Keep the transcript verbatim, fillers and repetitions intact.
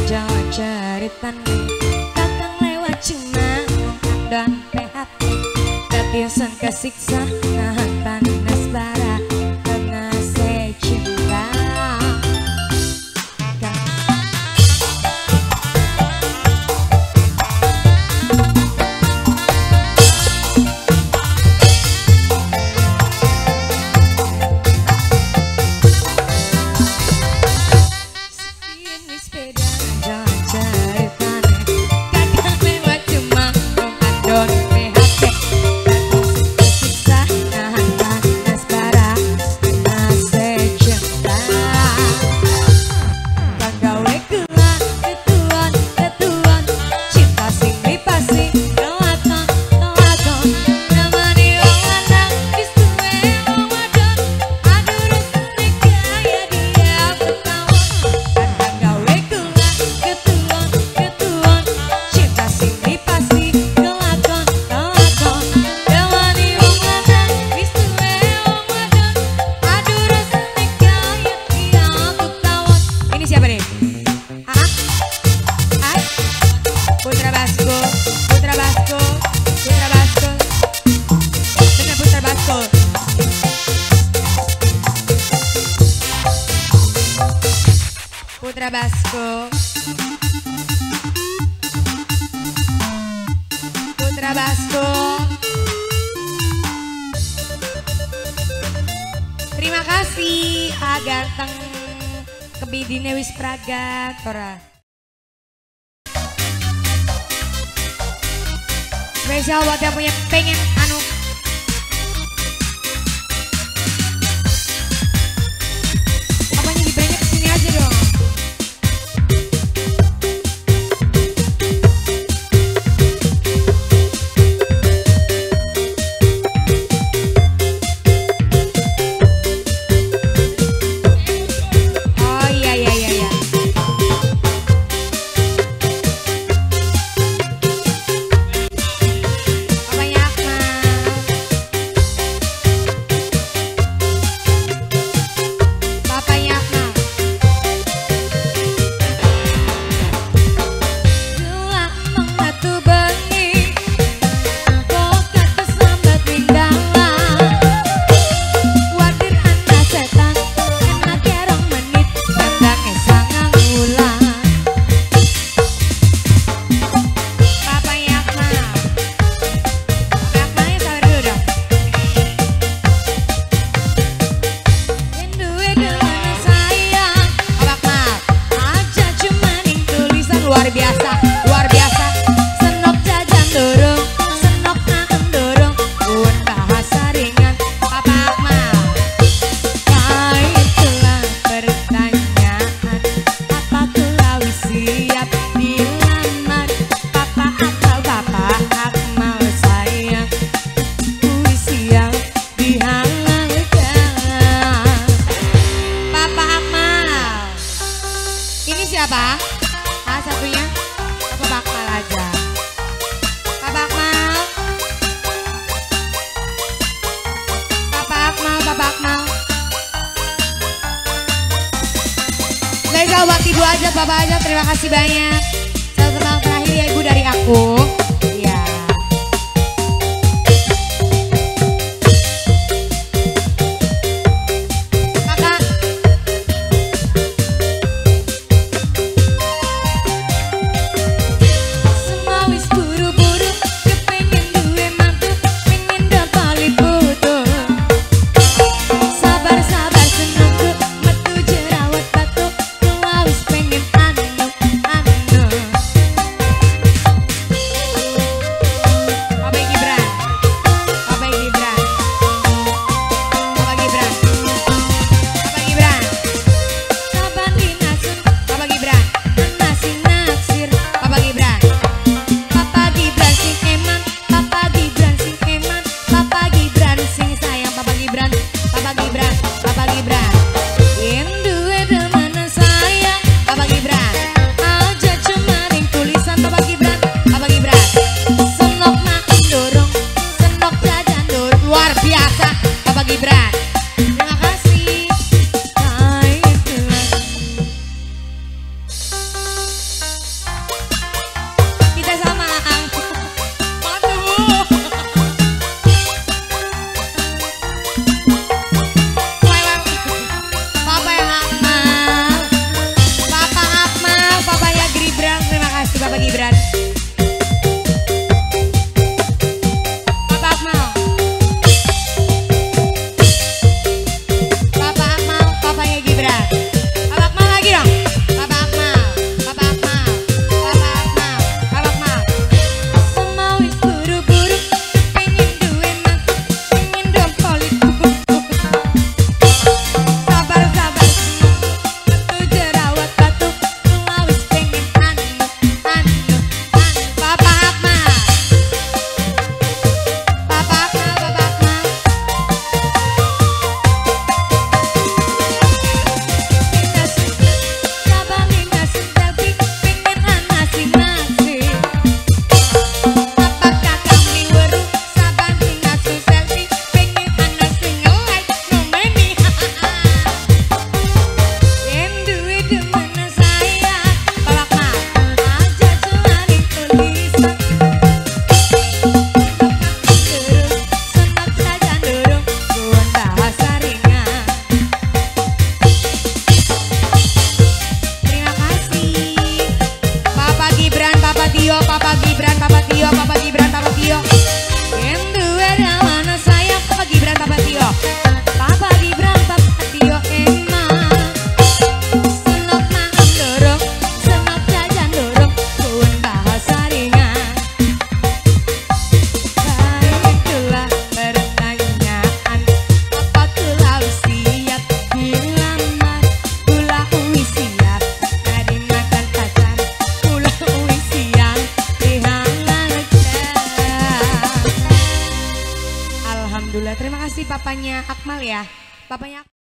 jalan ceritane kakang lewat cuma dan P H P ketiusan kesiksa nahan panas bara karena saya cinta. Putra Basko, Putra Basko. Terima kasih, ah ganteng kebidine wis pragat ora. Spesial buat yang punya pengen anu. Apanya di banyak kesini aja dong. Luar biasa, luar biasa. Senok jajan dorong, senok naem dorong, buat bahasa ringan. Papa Akmal, kaitulah pertanyaan, apakah wis siap dilamar? Papa Akmal, Papa Akmal sayang, wis siap dihalalkan. Papa Akmal, ini siapa? Satunya aku bakal aja Papa Akmal, Papa Akmal, Papa Akmal. Spesial buat ibu aja, Papa aja. Terima kasih banyak. Satu tembang terakhir ya ibu dari aku. Ya. Alhamdulillah. Terima kasih papanya Akmal ya. Papanya